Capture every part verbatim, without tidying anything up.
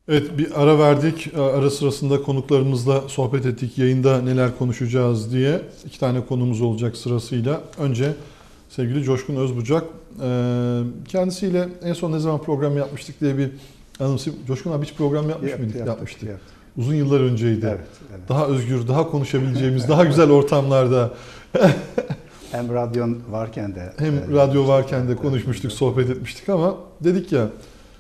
Evet, bir ara verdik. Ara sırasında konuklarımızla sohbet ettik. Yayında neler konuşacağız diye. İki tane konumuz olacak sırasıyla. Önce sevgili Coşkun Özbucak. Kendisiyle en son ne zaman program yapmıştık diye bir anımsayım. Coşkun abi hiç program yapmış Yaptı, mıydık? yaptık, Yapmıştık. yaptık. Uzun yıllar önceydi. Evet, evet. Daha özgür, daha konuşabileceğimiz, daha güzel ortamlarda. Hem radyon varken de. Hem e, radyo varken de konuşmuştuk, sohbet etmiştik ama dedik ya,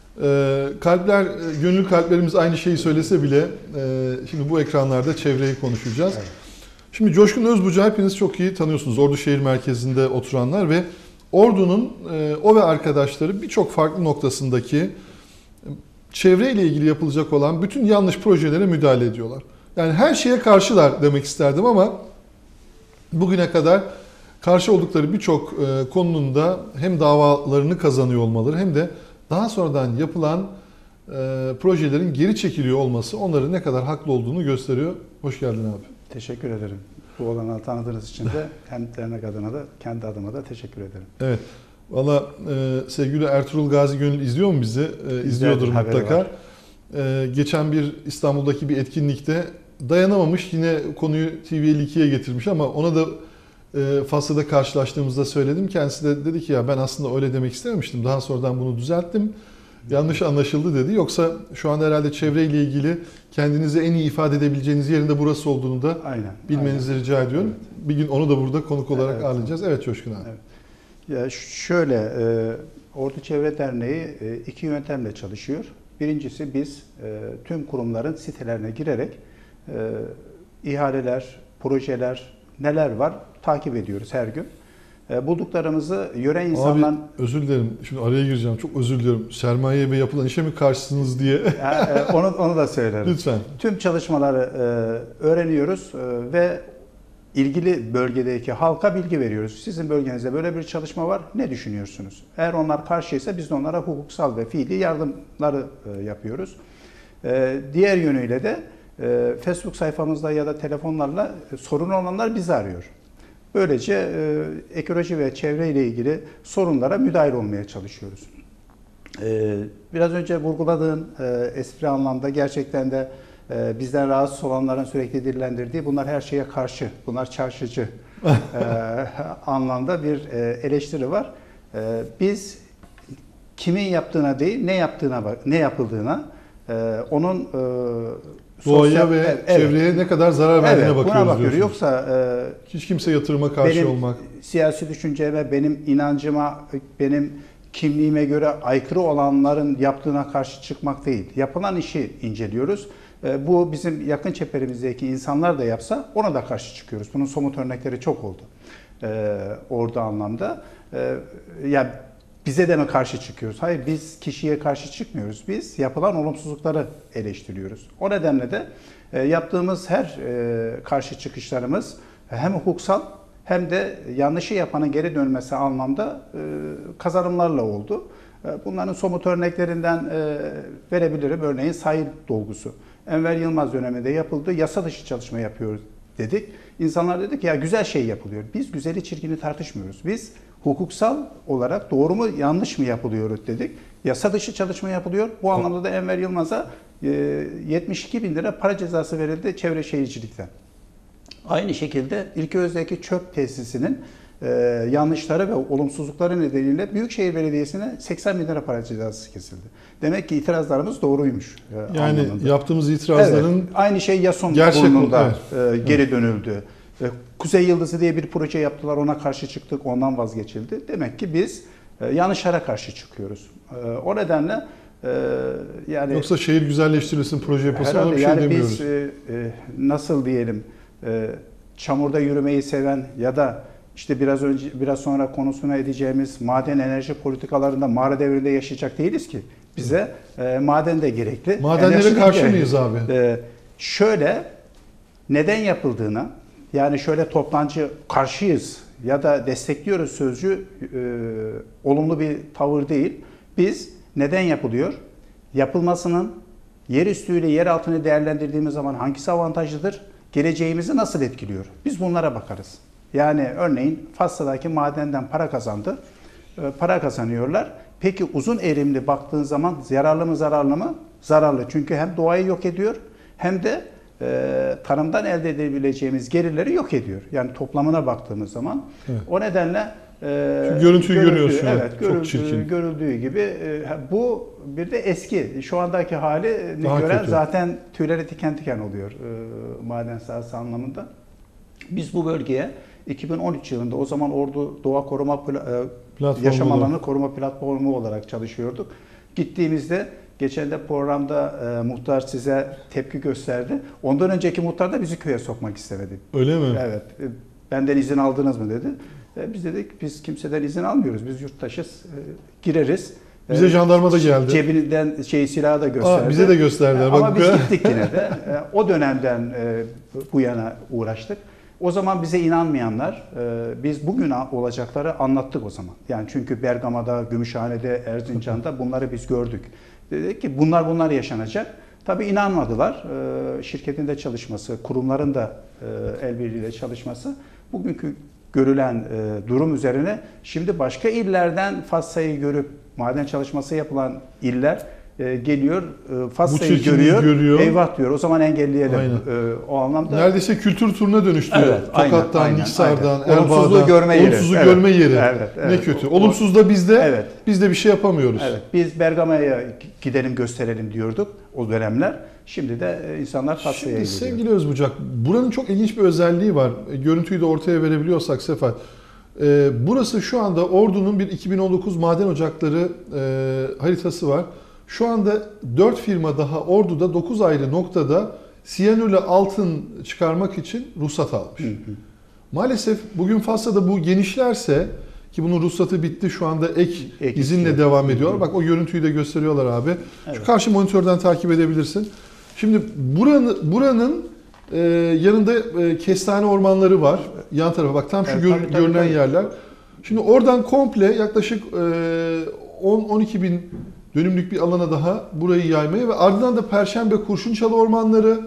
e, kalpler, e, gönül kalplerimiz aynı şeyi söylese bile e, şimdi bu ekranlarda çevreyi konuşacağız. Evet. Şimdi Coşkun Özbucak'ı hepiniz çok iyi tanıyorsunuz. Ordu şehir merkezinde oturanlar ve Ordu'nun e, o ve arkadaşları birçok farklı noktasındaki çevreyle ilgili yapılacak olan bütün yanlış projelere müdahale ediyorlar. Yani her şeye karşılar demek isterdim ama bugüne kadar karşı oldukları birçok e, konunun da hem davalarını kazanıyor olmaları hem de daha sonradan yapılan e, projelerin geri çekiliyor olması onların ne kadar haklı olduğunu gösteriyor. Hoş geldin abi. Teşekkür ederim. Bu olanağı tanıdığınız için de hem dernek adına da kendi adıma da teşekkür ederim. Evet. Valla e, sevgili Ertuğrul Gazi Gönül izliyor mu bizi? E, izliyordur mutlaka. E, geçen bir İstanbul'daki bir etkinlikte dayanamamış, yine konuyu T V elli ikiye getirmiş ama ona da e, Fas'ta karşılaştığımızda söyledim. Kendisi de dedi ki ya ben aslında öyle demek istememiştim. Daha sonradan bunu düzelttim. Yanlış anlaşıldı dedi. Yoksa şu anda herhalde çevreyle ilgili kendinizi en iyi ifade edebileceğiniz yerin de burası olduğunu da aynen, bilmenizi aynen. rica ediyorum. Evet. Bir gün onu da burada konuk olarak evet, ağırlayacağız. Evet Coşkun abi. Evet. Ya şöyle, e, Ordu Çevre Derneği e, iki yöntemle çalışıyor. Birincisi biz e, tüm kurumların sitelerine girerek e, ihaleler, projeler neler var takip ediyoruz her gün. E, bulduklarımızı yöre insanlar... Abi özür dilerim. Şimdi araya gireceğim. Çok özür diliyorum. Sermaye ve yapılan işe mi karşısınız diye. Yani, e, onu, onu da söylerim. Lütfen. Tüm çalışmaları e, öğreniyoruz e, ve ilgili bölgedeki halka bilgi veriyoruz. Sizin bölgenizde böyle bir çalışma var. Ne düşünüyorsunuz? Eğer onlar karşıysa biz de onlara hukuksal ve fiili yardımları e, yapıyoruz. E, diğer yönüyle de e, Facebook sayfamızda ya da telefonlarla e, sorun olanlar bizi arıyor. Böylece e, ekoloji ve çevre ile ilgili sorunlara müdahil olmaya çalışıyoruz. E, biraz önce vurguladığın e, espri anlamda gerçekten de e, bizden rahatsız olanların sürekli dillendirdiği bunlar her şeye karşı, bunlar çarşıcı e, anlamda bir e, eleştiri var. E, biz kimin yaptığına değil, ne yaptığına bak, ne yapıldığına, e, onun e, doğaya sosyal, ve evet, çevreye ne kadar zarar verdiğine evet, bakıyoruz bakıyor. diyorsunuz. Yoksa e, hiç kimse yatırıma karşı benim olmak. siyasi düşünceme, benim inancıma, benim kimliğime göre aykırı olanların yaptığına karşı çıkmak değil. Yapılan işi inceliyoruz. E, bu bizim yakın çeperimizdeki insanlar da yapsa ona da karşı çıkıyoruz. Bunun somut örnekleri çok oldu. E, orada anlamda. E, ya bize de mi karşı çıkıyoruz? Hayır, biz kişiye karşı çıkmıyoruz. Biz yapılan olumsuzlukları eleştiriyoruz. O nedenle de e, yaptığımız her e, karşı çıkışlarımız hem hukuksal hem de yanlışı yapanın geri dönmesi anlamda e, kazanımlarla oldu. E, bunların somut örneklerinden e, verebilirim. Örneğin sahil dolgusu. Enver Yılmaz döneminde yapıldı. Yasa dışı çalışma yapıyoruz dedik. İnsanlar dedi ki ya güzel şey yapılıyor. Biz güzeli çirkini tartışmıyoruz. Biz hukuksal olarak doğru mu yanlış mı yapılıyor dedik. Yasa dışı çalışma yapılıyor. Bu anlamda da Enver Yılmaz'a yetmiş iki bin lira para cezası verildi çevre şehircilikten. Aynı şekilde İlköğüz'deki çöp tesisinin yanlışları ve olumsuzlukları nedeniyle Büyükşehir Belediyesi'ne seksen bin lira para cezası kesildi. Demek ki itirazlarımız doğruymuş. Yani anlamında. yaptığımız itirazların evet, aynı şey Yason burnunda evet. geri dönüldü. Kuzey Yıldızı diye bir proje yaptılar, ona karşı çıktık, ondan vazgeçildi. Demek ki biz yanlışlara karşı çıkıyoruz. O nedenle yani... Yoksa şehir güzelleştirilsin, proje yapılsın, ona bir şey yani demiyoruz. Biz nasıl diyelim, çamurda yürümeyi seven ya da işte biraz önce biraz sonra konusuna edeceğimiz maden enerji politikalarında mağara devrinde yaşayacak değiliz ki. Bize e, maden de gerekli. Madenlere karşı gerekli. Mıyız abi? E, şöyle neden yapıldığına, yani şöyle toptancı karşıyız ya da destekliyoruz sözcü e, olumlu bir tavır değil. Biz neden yapılıyor? Yapılmasının yer üstüyle yer altını değerlendirdiğimiz zaman hangisi avantajlıdır? Geleceğimizi nasıl etkiliyor? Biz bunlara bakarız. Yani örneğin Fas'taki madenden para kazandı. Para kazanıyorlar. Peki uzun erimli baktığın zaman yararlı mı zararlı mı? zararlı. Çünkü hem doğayı yok ediyor hem de e, tarımdan elde edebileceğimiz gelirleri yok ediyor. Yani toplamına baktığımız zaman. Evet. O nedenle e, Şu görüntüyü görüldüğü- görüyoruz şu an. Evet, Çok görüldüğü, çirkin. görüldüğü gibi e, bu bir de eski. Şu andaki hali Daha gören kötü. zaten tüyleri diken diken oluyor e, maden sahası anlamında. Biz bu bölgeye iki bin on üç yılında o zaman Ordu Doğa Koruma Pla- e, Platformu Yaşam olarak. Alanı Koruma Platformu olarak çalışıyorduk. Gittiğimizde geçen de programda e, muhtar size tepki gösterdi. Ondan önceki muhtar da bizi köye sokmak istemedi. Öyle mi? Evet. e, Benden izin aldınız mı dedi. E, biz dedik biz kimseden izin almıyoruz. Biz yurttaşız. E, gireriz. Bize E, jandarma da geldi. Cebinden şey silahı da gösterdi. Aa, bize de gösterdiler. E, Ama Bak, biz gittik yine de. E, O dönemden e, bu yana uğraştık. O zaman bize inanmayanlar, e, biz bugün olacakları anlattık o zaman. Yani çünkü Bergama'da, Gümüşhane'de, Erzincan'da bunları biz gördük. Dedik ki bunlar bunlar yaşanacak. Tabii inanmadılar. E, şirketin de çalışması, kurumların da e, el birliğiyle çalışması bugünkü görülen e, durum üzerine şimdi başka illerden Fassa'yı görüp maden çalışması yapılan iller e, geliyor, e, Fassa'yı çirkinliği görüyor, görüyor. eyvah diyor. O zaman engelleyelim. Aynen. E, o anlamda Neredeyse kültür turuna dönüştü. Evet, aynen, Tokat'tan, aynen, Niksar'dan, aynen. Olumsuzluğu Erbaa'dan. görme yeri. Olumsuzu Evet, görme yeri. evet, evet. Ne kötü. O- Olumsuz da bizde, Evet. biz de bir şey yapamıyoruz. Evet, biz Bergama'ya gidelim gösterelim diyorduk o dönemler. Şimdi de e, insanlar Fassa'ya Şimdi gidiyor. sevgili Özbucak, buranın çok ilginç bir özelliği var. E, Görüntüyü de ortaya verebiliyorsak Sefa. E, burası şu anda Ordu'nun bir iki bin on dokuz maden ocakları e, haritası var. Şu anda dört firma daha Ordu'da dokuz ayrı noktada siyanürle altın çıkarmak için ruhsat almış. Hı hı. Maalesef bugün Fassa'da bu genişlerse, ki bunun ruhsatı bitti, şu anda ek, Ek izinle istiyor. devam Hı hı. ediyor. Bak o görüntüyü de gösteriyorlar abi. Evet. Şu karşı monitörden takip edebilirsin. Şimdi buranın, buranın e, yanında e, kestane ormanları var. Yan tarafa bak, tam şu Evet, gör- tabii, tabii, görünen tabii. yerler. Şimdi oradan komple yaklaşık e, on on iki bin dönümlük bir alana daha burayı yaymaya ve ardından da Perşembe Kurşunçalı ormanları,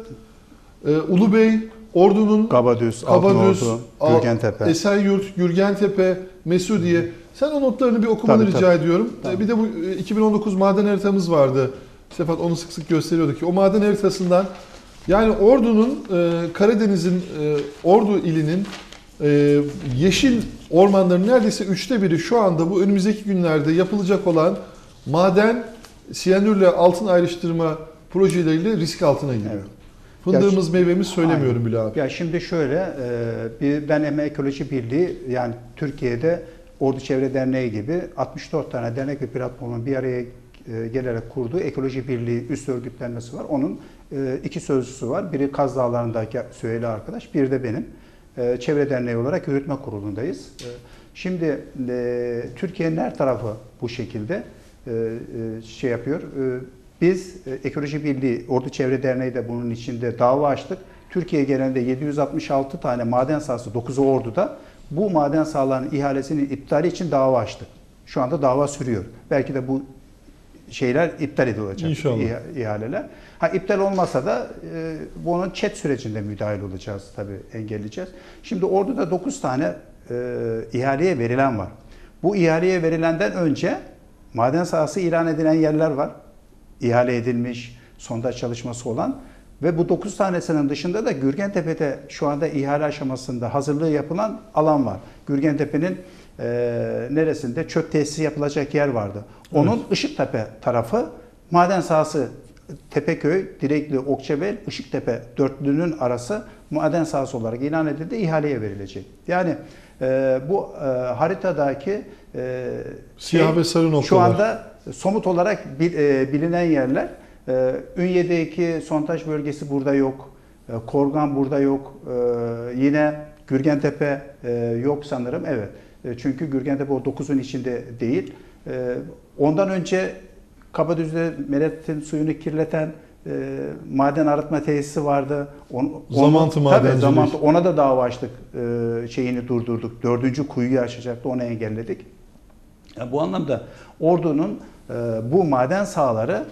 e, Ulubey, Ordu'nun Kabadüz, Kabadüz, Altınordu, Al- Gürgentepe. Esenyurt, Gürgentepe, Mesudiye. Sen o notlarını bir okumanı Tabii, rica tabii. ediyorum. Tamam. Bir de bu e, iki bin on dokuz maden haritamız vardı. Sefat onu sık sık gösteriyordu ki o maden haritasından, yani Ordu'nun, e, Karadeniz'in, e, Ordu ilinin e, yeşil ormanların neredeyse üçte biri şu anda bu önümüzdeki günlerde yapılacak olan maden, siyanürle altın ayrıştırma projeleriyle risk altına giriyor. Evet. Fındığımız, meyvemiz söylemiyorum Aynen. bile abi. Ya şimdi şöyle, e, bir- ben Eme Ekoloji Birliği, yani Türkiye'de Ordu Çevre Derneği gibi altmış dört tane dernek ve platformun bir araya e, gelerek kurduğu Ekoloji Birliği üst örgütlenmesi var. Onun e, iki sözcüsü var. Biri Kaz Dağları'ndaki Süheyla arkadaş, bir de benim. E, Çevre Derneği olarak yürütme kurulundayız. E, Şimdi e, Türkiye'nin her tarafı bu şekilde e, e, şey yapıyor. E, Biz e, Ekoloji Birliği, Ordu Çevre Derneği de bunun içinde dava açtık. Türkiye genelinde yedi yüz altmış altı tane maden sahası, dokuzu Ordu'da bu maden sahalarının ihalesinin iptali için dava açtık. Şu anda dava sürüyor. Belki de bu şeyler iptal edilecek. İnşallah. İha- ihaleler. Ha iptal olmasa da e, bunun chat sürecinde müdahil olacağız tabii, engelleyeceğiz. Şimdi Ordu'da dokuz tane e, ihaleye verilen var. Bu ihaleye verilenden önce maden sahası ilan edilen yerler var. İhale edilmiş, sondaj çalışması olan ve bu dokuz tanesinin dışında da Gürgentepe'de şu anda ihale aşamasında hazırlığı yapılan alan var. Gürgentepe'nin e, neresinde çöp tesisi yapılacak yer vardı. Onun Evet. Işıktepe tarafı maden sahası, Tepeköy, Direkli, Okçebel, Işıktepe dörtlünün arası maden sahası olarak ilan edildi, ihaleye verilecek. Yani e, bu e, haritadaki e, Siyah ve sarı noktalar. şu anda somut olarak bil- e, bilinen yerler. E, Ünye'deki sondaj bölgesi burada yok. E, Korgan burada yok. E, yine Gürgentepe e, yok sanırım. Evet. E, çünkü Gürgentepe o dokuzun içinde değil. E, ondan önce Kabadüz'de Meret'in suyunu kirleten e, maden arıtma tesisi vardı. On, Zamantı onu- madenciliği. Tabii, Zamantı, ona da dava açtık. E, şeyini durdurduk. Dördüncü kuyuyu açacaktı. Onu engelledik. Yani bu anlamda Ordu'nun e, bu maden sahaları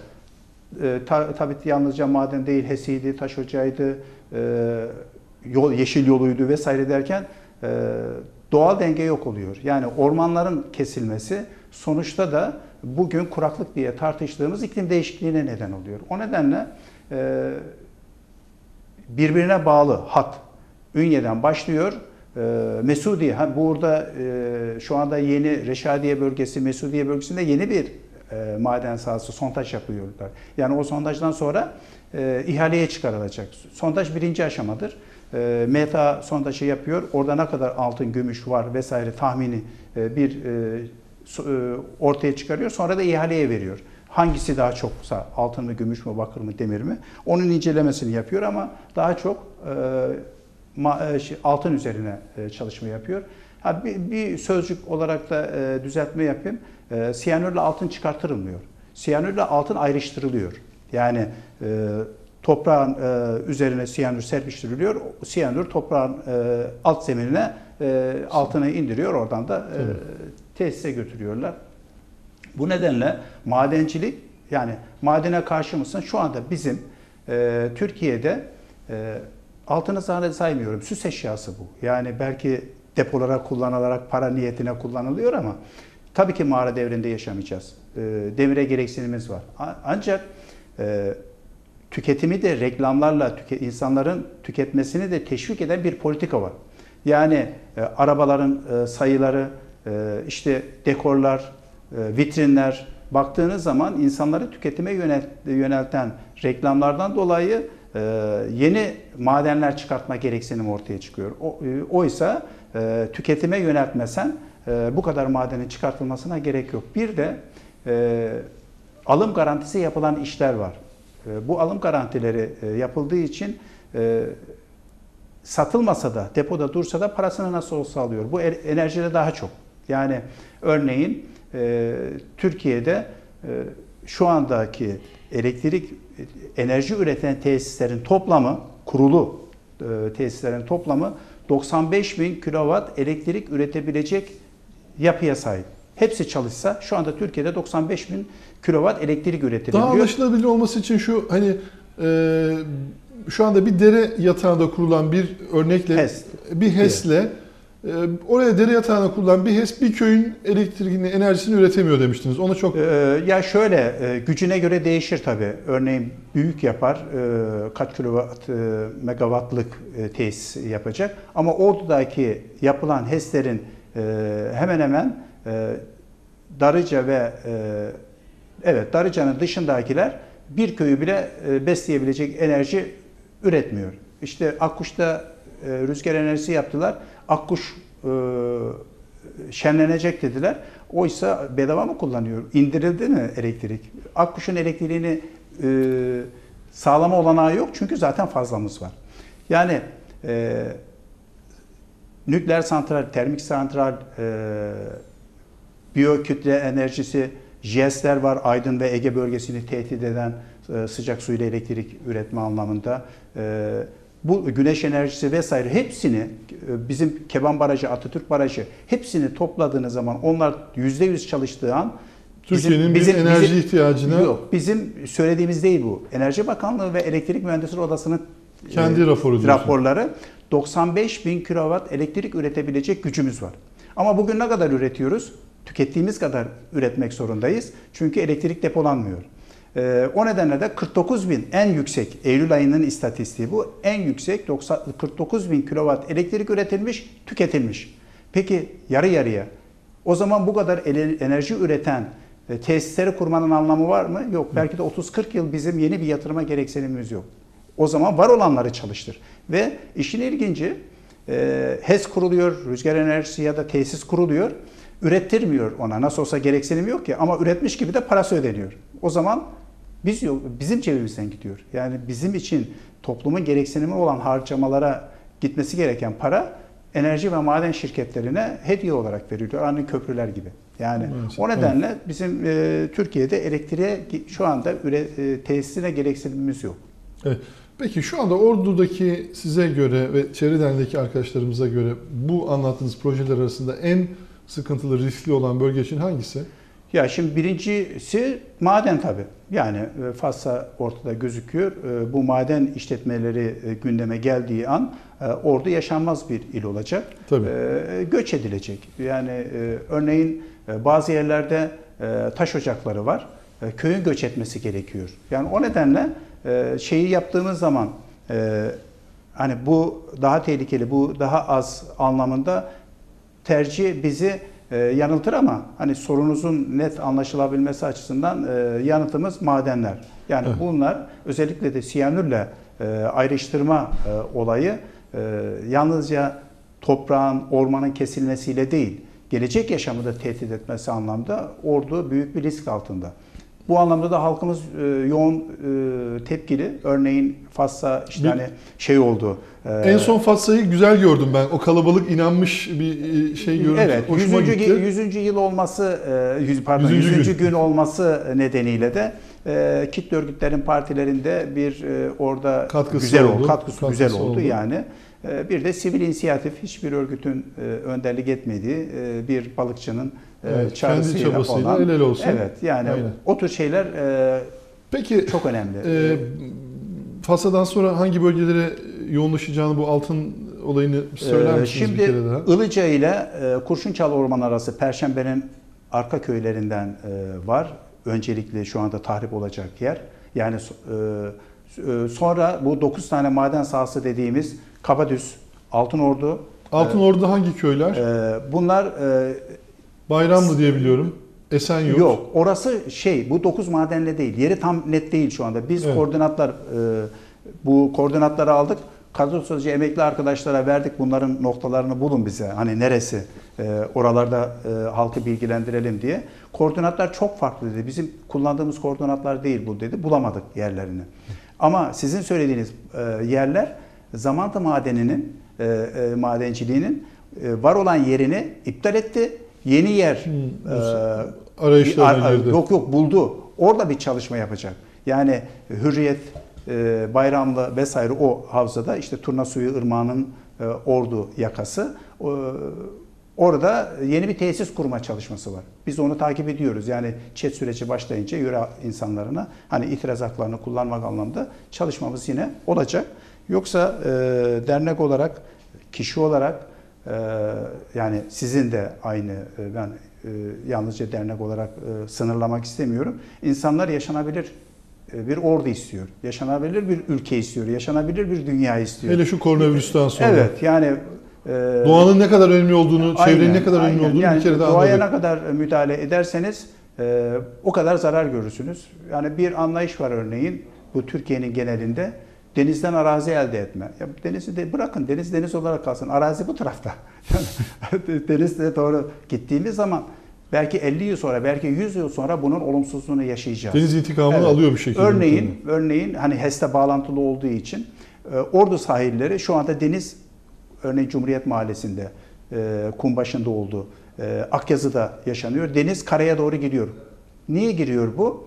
e, ta, tabii yalnızca maden değil, HES'iydi, taş ocağıydı, e, yol, yeşil yoluydu vesaire derken e, doğal denge yok oluyor. Yani ormanların kesilmesi sonuçta da bugün kuraklık diye tartıştığımız iklim değişikliğine neden oluyor. O nedenle e, birbirine bağlı hat Ünye'den başlıyor. E, Mesudiye, ha, burada e, şu anda yeni Reşadiye bölgesi, Mesudiye bölgesinde yeni bir e, maden sahası, sondaj yapıyorlar. Yani o sondajdan sonra e, ihaleye çıkarılacak. Sondaj birinci aşamadır. E, M T A sondajı yapıyor. Orada ne kadar altın, gümüş var vesaire tahmini e, bir e, e, ortaya çıkarıyor. Sonra da ihaleye veriyor. Hangisi daha çoksa, altın mı, gümüş mü, bakır mı, demir mi? Onun incelemesini yapıyor ama daha çok e, ma, e, şey, altın üzerine e, çalışma yapıyor. Ha, bir, bir sözcük olarak da e, düzeltme yapayım. E, siyanürle altın çıkartılmıyor. Siyanürle altın ayrıştırılıyor. Yani e, toprağın e, üzerine siyanür serpiştiriliyor. O siyanür toprağın e, alt zeminine e, altını indiriyor. Oradan da e, tesise götürüyorlar. Bu nedenle madencilik, yani madene karşı mısın? Şu anda bizim e, Türkiye'de e, altını sadece saymıyorum. Süs eşyası bu. Yani belki depolara kullanılarak para niyetine kullanılıyor ama tabii ki mağara devrinde yaşamayacağız. E, demire gereksinimimiz var. A- ancak e, tüketimi de reklamlarla tüke, insanların tüketmesini de teşvik eden bir politika var. Yani e, arabaların e, sayıları, e, işte dekorlar, e, vitrinler, baktığınız zaman insanları tüketime yönelt, yönelten reklamlardan dolayı e, yeni madenler çıkartma gereksinimi ortaya çıkıyor. O, e, oysa e, tüketime yöneltmesen e, bu kadar madenin çıkartılmasına gerek yok. Bir de e, alım garantisi yapılan işler var. Bu alım garantileri yapıldığı için satılmasa da, depoda dursa da parasını nasıl olsa alıyor. Bu enerjide daha çok. Yani örneğin Türkiye'de şu andaki elektrik enerji üreten tesislerin toplamı, kurulu tesislerin toplamı doksan beş bin kilowatt elektrik üretebilecek yapıya sahip. Hepsi çalışsa şu anda Türkiye'de doksan beş bin kilowatt elektrik üretebiliyor. Daha anlaşılabilir olması için şu hani e, şu anda bir dere yatağında kurulan bir örnekle HES. bir HES'le e, oraya dere yatağına kurulan bir HES bir köyün elektriğini, enerjisini üretemiyor demiştiniz. Ona çok ee, ya şöyle e, gücüne göre değişir tabii. Örneğin büyük yapar e, kaç kilowatt e, megawattlık e, tesis yapacak. Ama oradaki yapılan HES'lerin e, hemen hemen e, Darıca ve e, evet Darıca'nın dışındakiler bir köyü bile e, besleyebilecek enerji üretmiyor. İşte Akkuş'ta e, rüzgar enerjisi yaptılar. Akkuş e, şenlenecek dediler. Oysa bedava mı kullanıyor? İndirildi mi elektrik? Akkuş'un elektriğini e, sağlama olanağı yok çünkü zaten fazlamız var. Yani e, nükleer santral, termik santral, e, biyokütle enerjisi, J E S'ler var. Aydın ve Ege bölgesini tehdit eden e, sıcak suyla elektrik üretme anlamında. E, bu güneş enerjisi vesaire hepsini e, bizim Keban Barajı, Atatürk Barajı hepsini topladığınız zaman onlar yüzde yüz çalıştığı an Türkiye'nin bir enerji bizim, ihtiyacına yok. Bizim söylediğimiz değil bu. Enerji Bakanlığı ve Elektrik Mühendisleri Odası'nın kendi e, raporu raporları doksan beş bin kilowatt elektrik üretebilecek gücümüz var. Ama bugün ne kadar üretiyoruz? Tükettiğimiz kadar üretmek zorundayız. Çünkü elektrik depolanmıyor. Ee, o nedenle de kırk dokuz bin en yüksek, Eylül ayının istatistiği bu. En yüksek kırk dokuz bin kilowatt elektrik üretilmiş, tüketilmiş. Peki yarı yarıya. O zaman bu kadar enerji üreten e, tesisleri kurmanın anlamı var mı? Yok. Belki de otuz kırk yıl bizim yeni bir yatırıma gereksinimimiz yok. O zaman var olanları çalıştır. Ve işin ilginci e, HES kuruluyor, rüzgar enerjisi ya da tesis kuruluyor. Ürettirmiyor ona. Nasıl olsa gereksinim yok ki ama üretmiş gibi de parası ödeniyor. O zaman biz yok, bizim cebimizden gidiyor. Yani bizim için toplumun gereksinimi olan harcamalara gitmesi gereken para enerji ve maden şirketlerine hediye olarak veriliyor. Aynı köprüler gibi. Yani evet, o nedenle evet. bizim e, Türkiye'de elektriğe şu anda üre, e, tesisine gereksinimimiz yok. Evet. Peki şu anda Ordu'daki size göre ve çevre derneğindeki arkadaşlarımıza göre bu anlattığınız projeler arasında en sıkıntılı, riskli olan bölge için hangisi? Ya şimdi birincisi maden tabii. Yani Fas'a ortada gözüküyor. Bu maden işletmeleri gündeme geldiği an Ordu yaşanmaz bir il olacak. Tabii. Göç edilecek. Yani örneğin bazı yerlerde e, taş ocakları var. E, köyün göç etmesi gerekiyor. Yani o nedenle e, şeyi yaptığımız zaman e, hani bu daha tehlikeli, bu daha az anlamında tercih bizi e, yanıltır ama hani sorunuzun net anlaşılabilmesi açısından e, yanıtımız madenler. Yani evet. Bunlar özellikle de siyanürle e, ayrıştırma e, olayı e, yalnızca toprağın, ormanın kesilmesiyle değil, gelecek yaşamı da tehdit etmesi anlamda Ordu büyük bir risk altında. Bu anlamda da halkımız e, yoğun e, tepkili. Örneğin Fas'ta işte bir, hani şey oldu. E, en son Fas'ı güzel gördüm ben. O kalabalık inanmış bir şey görüntü. Evet. yüzüncü yıl olması, e, pardon yüzüncü gün. gün olması nedeniyle de e, kitle örgütlerin partilerinde bir e, orada katkısı güzel oldu. Katkısı, katkısı güzel oldu, oldu. Yani e, bir de sivil inisiyatif, hiçbir örgütün e, önderlik etmediği e, bir balıkçının evet, kendi çabasıyla el ele olsun. Evet, yani aynen. O tür şeyler e, Peki, çok önemli. E, Fas'tan sonra hangi bölgelere yoğunlaşacağını, bu altın olayını söyler misiniz Şimdi, bir kere daha? Ilıca ile e, Kurşunçal Orman arası Perşembe'nin arka köylerinden e, var. Öncelikle şu anda tahrip olacak yer. Yani e, sonra bu dokuz tane maden sahası dediğimiz Kabadüz, Altınordu. Altınordu'da e, hangi köyler? E, bunlar e, Bayramlı diye biliyorum. Esenyurt. Yok. Orası şey, bu dokuz madenle değil. Yeri tam net değil şu anda. Biz evet. koordinatlar, e, bu koordinatları aldık. Kadro sözcü emekli arkadaşlara verdik. Bunların noktalarını bulun bize. Hani neresi? E, oralarda e, halkı bilgilendirelim diye. Koordinatlar çok farklı dedi. Bizim kullandığımız koordinatlar değil bu dedi. Bulamadık yerlerini. Ama sizin söylediğiniz e, yerler Zamantı madeninin, e, e, madenciliğinin e, var olan yerini iptal etti. Yeni yer hmm, e, arayışlarına girdi. Yok yok buldu. Orada bir çalışma yapacak. Yani Hürriyet, e, Bayramlı vesaire o havzada işte Turnasuyu Irmağı'nın e, Ordu yakası. E, orada yeni bir tesis kurma çalışması var. Biz onu takip ediyoruz. Yani çet süreci başlayınca yöre insanlarına hani itiraz haklarını kullanmak anlamda çalışmamız yine olacak. Yoksa e, dernek olarak, kişi olarak yani sizin de aynı, ben yalnızca dernek olarak sınırlamak istemiyorum. İnsanlar yaşanabilir bir Ordu istiyor, yaşanabilir bir ülke istiyor, yaşanabilir bir dünya istiyor. Hele şu koronavirüsten sonra. Evet, yani doğanın ne kadar önemli olduğunu, aynen, çevrenin ne kadar aynen. önemli olduğunu yani bir kere daha doğaya anladık. ne kadar müdahale ederseniz o kadar zarar görürsünüz. Yani bir anlayış var örneğin bu Türkiye'nin genelinde. Denizden arazi elde etme. Ya denizi de bırakın, deniz deniz olarak kalsın. Arazi bu tarafta. Denizle doğru gittiğimiz zaman belki elli yıl sonra, belki yüz yıl sonra bunun olumsuzluğunu yaşayacağız. Deniz intikamını evet. alıyor bir şekilde. Örneğin, tabii. örneğin hani HES'te bağlantılı olduğu için Ordu sahilleri şu anda deniz, örneğin Cumhuriyet Mahallesi'nde, Kumbaşı'nda oldu. Akyazı'da yaşanıyor. Deniz karaya doğru gidiyor. Niye giriyor bu?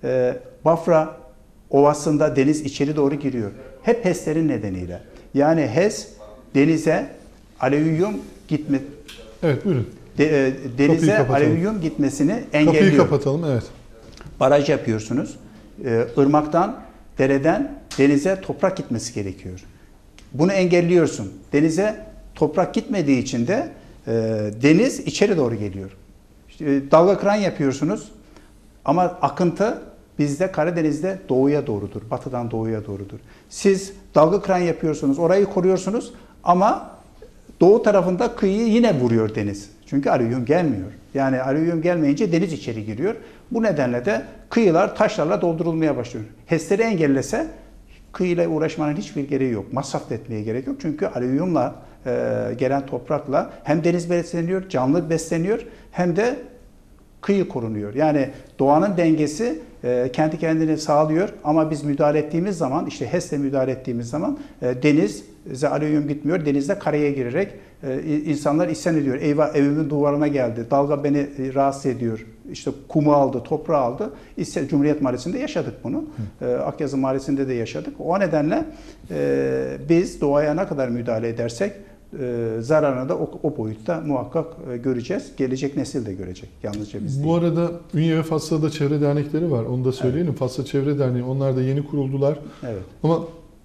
Bafra Ovası'nda deniz içeri doğru giriyor. Hep HES'lerin nedeniyle. Yani HES denize alüvyum gitme. Evet, buyurun. De, e, denize alüvyum gitmesini engelliyor. Kapıyı kapatalım, evet. Baraj yapıyorsunuz. E, ırmaktan, dereden denize toprak gitmesi gerekiyor. Bunu engelliyorsun. Denize toprak gitmediği için de e, deniz içeri doğru geliyor. İşte, e, dalga kıran yapıyorsunuz. Ama akıntı bizde Karadeniz'de doğuya doğrudur. Batıdan doğuya doğrudur. Siz dalga kıran yapıyorsunuz, orayı koruyorsunuz ama doğu tarafında kıyıyı yine vuruyor deniz. Çünkü alüvyum gelmiyor. Yani alüvyum gelmeyince deniz içeri giriyor. Bu nedenle de kıyılar taşlarla doldurulmaya başlıyor. HES'leri engellese kıyıyla uğraşmanın hiçbir gereği yok. Masraf etmeye gerek yok. Çünkü alüvyumla e, gelen toprakla hem deniz besleniyor, canlı besleniyor hem de kıyı korunuyor. Yani doğanın dengesi e, kendi kendini sağlıyor ama biz müdahale ettiğimiz zaman, işte HES'le müdahale ettiğimiz zaman e, denize alüvyum gitmiyor. Denizde karaya girerek e, insanlar isyan ediyor. Eyvah, evimin duvarına geldi. Dalga beni e, rahatsız ediyor. İşte kumu aldı, toprağı aldı. İsyan, Cumhuriyet Mahallesi'nde yaşadık bunu. E, Akyazı Mahallesi'nde de yaşadık. O nedenle e, biz doğaya ne kadar müdahale edersek Ee, zararını da o, o boyutta muhakkak e, göreceğiz. Gelecek nesil de görecek. Yalnızca biz değil. Bu arada Ünye ve Fas'ta da çevre dernekleri var. Onu da söyleyelim. Evet. Fas'ta Çevre Derneği. Onlar da yeni kuruldular. Evet. Ama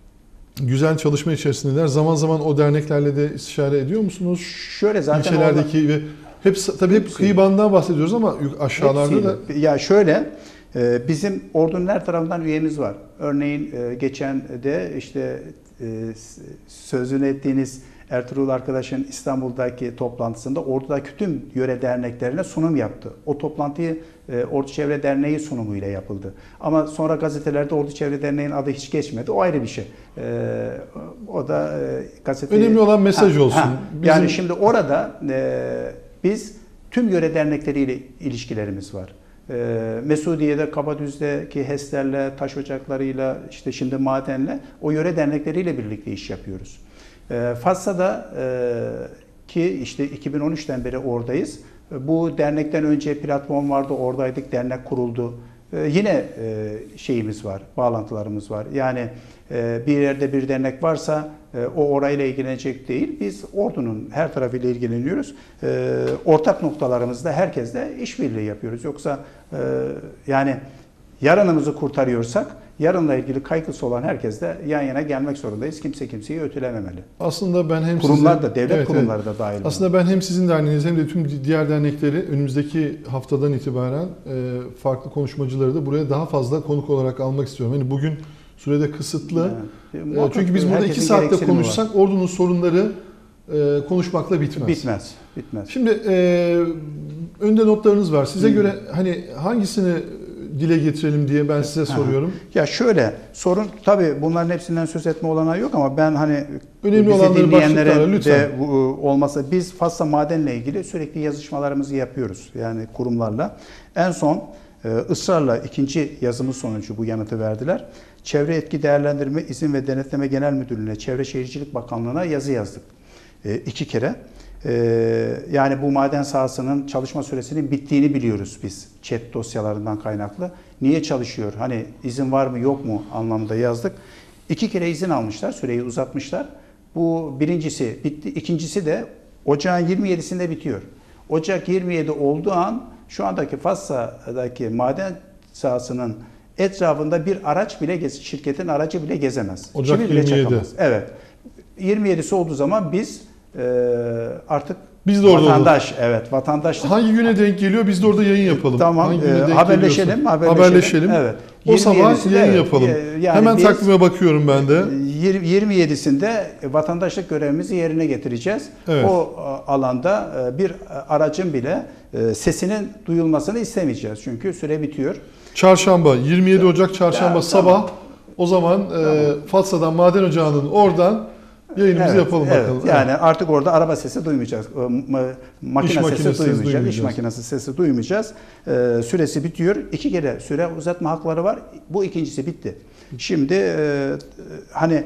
güzel çalışma içerisindeler. Zaman zaman o derneklerle de istişare ediyor musunuz? Şöyle zaten İlçelerdeki orada... ve Hep tabii hep Hepsi. kıyı bandından bahsediyoruz ama aşağılarda da Hepsiyle. Ya şöyle, e, bizim ordunun her tarafından üyemiz var. Örneğin e, geçen de işte e, sözünü ettiğiniz Ertuğrul arkadaşın İstanbul'daki toplantısında ordudaki tüm yöre derneklerine sunum yaptı. O toplantıyı e, Ordu Çevre Derneği sunumuyla yapıldı. Ama sonra gazetelerde Ordu Çevre Derneği'nin adı hiç geçmedi. O ayrı bir şey. E, o da e, gazete... önemli olan mesaj olsun. Bizim... Yani şimdi orada e, biz tüm yöre dernekleriyle ilişkilerimiz var. E, Mesudiye'de, Kabadüz'deki HES'lerle, taş ocaklarıyla, işte şimdi madenle, o yöre dernekleriyle birlikte iş yapıyoruz. E, Fassa'da e, ki işte iki bin on üçten beri oradayız. E, bu dernekten önce platform vardı, oradaydık, dernek kuruldu. E, yine e, şeyimiz var, bağlantılarımız var. Yani e, bir yerde bir dernek varsa e, o orayla ilgilenecek değil. Biz ordunun her tarafıyla ilgileniyoruz. E, ortak noktalarımızda herkesle işbirliği yapıyoruz. Yoksa e, yani yarınımızı kurtarıyorsak yarınla ilgili kaygısı olan herkesle yan yana gelmek zorundayız. Kimse kimseyi ötülememeli. Aslında ben hem Kurumlar sizin, da, devlet evet, kurumları evet. da dahil. Aslında ben hem sizin derneğiniz hem de tüm diğer dernekleri önümüzdeki haftadan itibaren e, farklı konuşmacıları da buraya daha fazla konuk olarak almak istiyorum. Yani bugün sürede kısıtlı. Evet. E, çünkü biz burada iki Herkesin saatte gereksinimi konuşsak var. ordunun sorunları e, konuşmakla bitmez. Bitmez. Bitmez. Şimdi e, önde notlarınız var. Size Hmm. göre hani hangisini dile getirelim diye ben size soruyorum. Ya şöyle, sorun tabii bunların hepsinden söz etme olanağı yok ama ben hani Önemli bizi olanları dinleyenlere başlıklara lütfen. de bu, olmasa biz Fassa Maden'le ilgili sürekli yazışmalarımızı yapıyoruz yani kurumlarla. En son e, ısrarla ikinci yazımız sonucu bu yanıtı verdiler. Çevre Etki Değerlendirme İzin ve Denetleme Genel Müdürlüğü'ne, Çevre Şehircilik Bakanlığı'na yazı yazdık. E, iki kere. Ee, yani bu maden sahasının çalışma süresinin bittiğini biliyoruz biz chat dosyalarından kaynaklı. Niye çalışıyor? Hani izin var mı yok mu anlamında yazdık. İki kere izin almışlar, süreyi uzatmışlar. Bu birincisi bitti. İkincisi de ocağın yirmi yedisinde bitiyor. Ocak yirmi yedi olduğu an şu andaki Fassa'daki maden sahasının etrafında bir araç bile gez, şirketin aracı bile gezemez. Ocak Kimi bile yirmi yedi. çakamaz. Evet. yirmi yedisi olduğu zaman biz e, artık Biz de orada vatandaş, oluruz. Evet, vatandaşlık. Hangi güne denk geliyor? Biz de orada yayın yapalım. Tamam. Hangi güne E, denk haberleşelim, geliyorsa. haberleşelim. Haberleşelim. Evet. O sabah yayın evet, yapalım. yani Hemen biz, takvime bakıyorum ben de. yirmi yedisinde vatandaşlık görevimizi yerine getireceğiz. Evet. O alanda bir aracın bile sesinin duyulmasını istemeyeceğiz. Çünkü süre bitiyor. Çarşamba, yirmi yedi Ocak Çarşamba Ya, sabah. tamam. O zaman tamam. e, Fatsa'dan Maden Ocağı'nın oradan yayınımızı evet, yapalım evet. bakalım. Yani evet. Artık orada araba sesi duymayacağız. Makine İş sesi makinesi duymayacağız. duymayacağız. İş makinesi sesi duymayacağız. Ee, süresi bitiyor. İki kere süre uzatma hakları var. Bu ikincisi bitti. Şimdi e, hani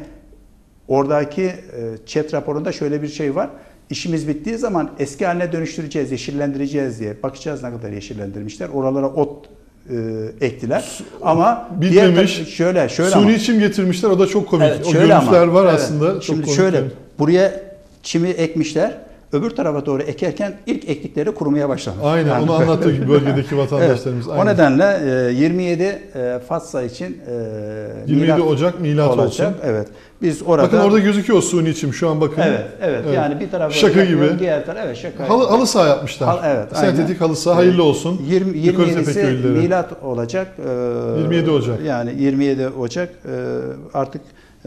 oradaki e, chat raporunda şöyle bir şey var. İşimiz bittiği zaman eski haline dönüştüreceğiz, yeşillendireceğiz diye. Bakacağız ne kadar yeşillendirmişler. Oralara ot e, ektiler. Ama bitmemiş. Diğer, şöyle şöyle Suni ama. çim getirmişler. O da çok komik. Evet, o şöyle görüntüler ama, var evet. aslında. Çok Şimdi komik. şöyle buraya çimi ekmişler. Öbür tarafa doğru ekerken ilk ektikleri kurumaya başlamış. Aynen yani. onu anlattığı gibi bölgedeki vatandaşlarımız. Evet, aynen. o nedenle yirmi yedi Fatsa için yirmi yedi Ocak milat olacak. olsun. Evet. Biz orada Bakın orada gözüküyor suni çim şu an bakın. Evet, evet. Evet. Yani bir tarafa şaka gibi. Diğer taraf evet şaka. Halı, halı saha yapmışlar. Hal, evet, Sentetik aynen. halı saha hayırlı olsun. yirmi, yirmi yedisi milat olacak. yirmi yedi Ocak. Yani yirmi yedi Ocak artık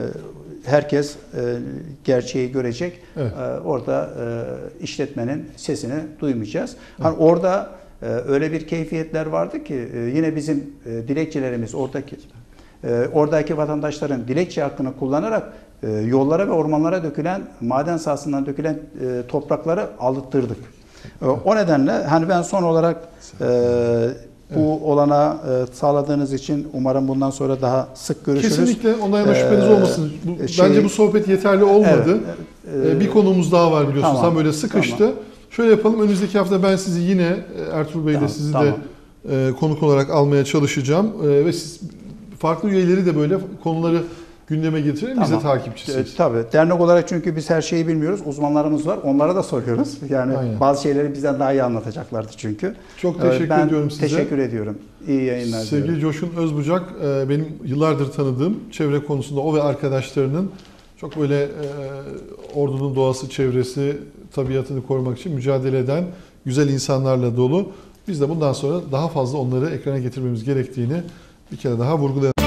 herkes gerçeği görecek. Evet. Orada işletmenin sesini duymayacağız. Evet. Hani orada öyle bir keyfiyetler vardı ki yine bizim dilekçelerimiz oradaki oradaki vatandaşların dilekçe hakkını kullanarak yollara ve ormanlara dökülen maden sahasından dökülen toprakları alıttırdık. O nedenle hani ben son olarak bu olana sağladığınız için umarım bundan sonra daha sık görüşürüz. Kesinlikle ondan yana şüpheniz olmasın. Bu, şey, bence bu sohbet yeterli olmadı. Evet, e, bir konumuz daha var biliyorsunuz. Tamam, Tam böyle sıkıştı. Tamam. Şöyle yapalım. Önümüzdeki hafta ben sizi yine Ertuğrul Bey ile Tamam, sizi tamam. de e, konuk olarak almaya çalışacağım. E, ve siz farklı üyeleri de böyle konuları gündeme getirelim. Tamam. Biz de takipçisiyiz. E, tabii. Dernek olarak çünkü biz her şeyi bilmiyoruz. Uzmanlarımız var. Onlara da soruyoruz. Yani Aynen. bazı şeyleri bizden daha iyi anlatacaklardı çünkü. Çok teşekkür ben ediyorum size. Teşekkür ediyorum. İyi yayınlar Sevgili diyorum. Coşkun Özbucak benim yıllardır tanıdığım çevre konusunda o ve arkadaşlarının çok böyle e, ordunun doğası, çevresi, tabiatını korumak için mücadele eden güzel insanlarla dolu. Biz de bundan sonra daha fazla onları ekrana getirmemiz gerektiğini bir kere daha vurgulayalım.